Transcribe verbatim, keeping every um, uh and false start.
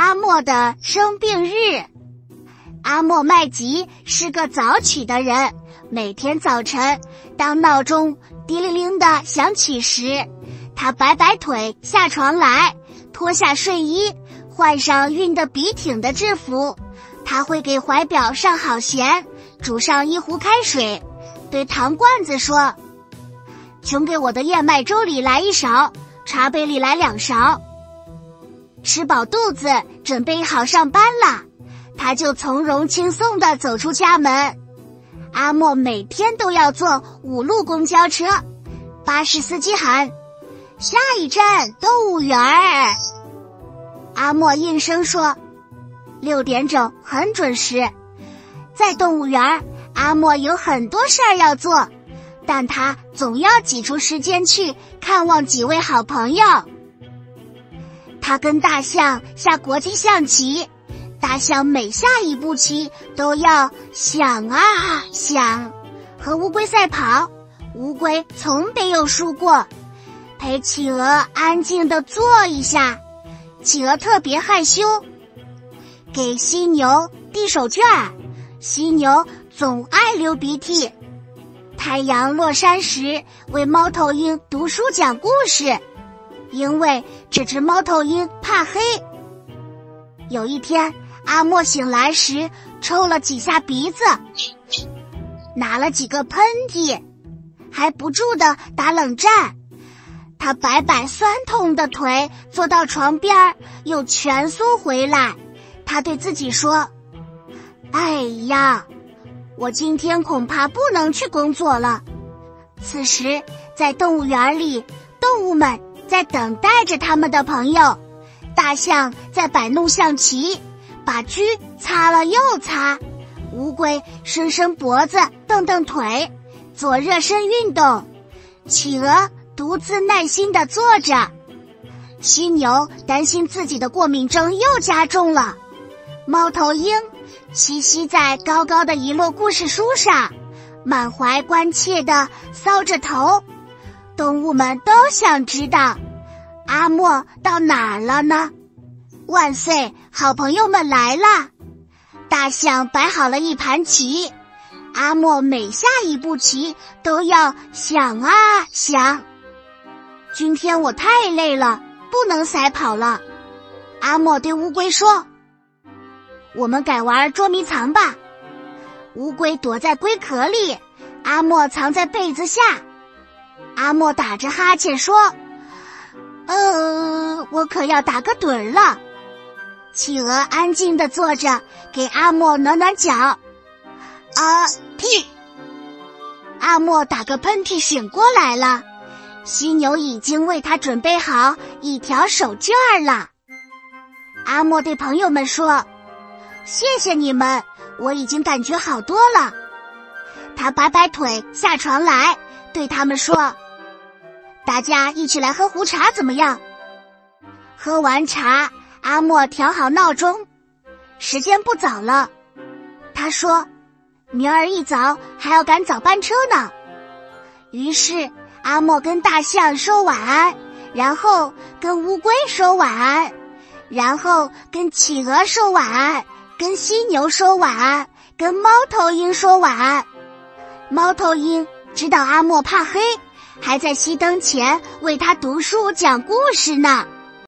阿莫的生病日。阿莫麦吉是个早起的人，每天早晨当闹钟叮铃铃地响起时，他摆摆腿下床来，脱下睡衣，换上熨得笔挺的制服。他会给怀表上好弦，煮上一壶开水，对糖罐子说：穷给我的燕麦粥里来一勺，茶杯里来两勺。吃饱肚子，准备好上班了，他就从容轻松地走出家门。阿莫每天都要坐五路公交车，巴士司机喊：下一站动物园儿。阿莫应声说：六点整很准时。在动物园，阿莫有很多事儿要做，但他总要挤出时间去看望几位好朋友。他跟大象下国际象棋，大象每下一步棋都要想啊想。和乌龟赛跑，乌龟从没有输过。陪企鹅安静地坐一下，企鹅特别害羞。给犀牛递手绢，犀牛总爱流鼻涕。太阳落山时，为猫头鹰读书讲故事，因为这只猫头鹰怕黑。有一天，阿莫醒来时抽了几下鼻子，拿了几个喷嚏，还不住地打冷战。他摆摆酸痛的腿，坐到床边，又蜷缩回来。他对自己说：哎呀，我今天恐怕不能去工作了。此时，在动物园里，动物们在等待着他们的朋友。大象在摆弄象棋，把车擦了又擦。乌龟伸伸脖子，蹬蹬腿，做热身运动。企鹅独自耐心地坐着。犀牛担心自己的过敏症又加重了。猫头鹰栖息在高高的一摞故事书上，满怀关切地搔着头。动物们都想知道，阿莫到哪儿了呢？万岁，好朋友们来了！大象摆好了一盘棋，阿莫每下一步棋都要想啊想。今天我太累了，不能赛跑了。阿莫对乌龟说：我们改玩捉迷藏吧。乌龟躲在龟壳里，阿莫藏在被子下。阿莫打着哈欠说：呃，我可要打个盹儿了。企鹅安静地坐着，给阿莫暖暖脚。啊屁！阿莫打个喷嚏醒过来了。犀牛已经为他准备好一条手绢了。阿莫对朋友们说：谢谢你们，我已经感觉好多了。他摆摆腿下床来，对他们说：大家一起来喝壶茶怎么样？喝完茶，阿莫调好闹钟，时间不早了。他说：明儿一早还要赶早班车呢。于是阿莫跟大象说晚安，然后跟乌龟说晚安，然后跟企鹅说晚安，跟犀牛说晚安，跟猫头鹰说晚安。猫头鹰知道阿莫怕黑，还在熄灯前为他读书讲故事呢。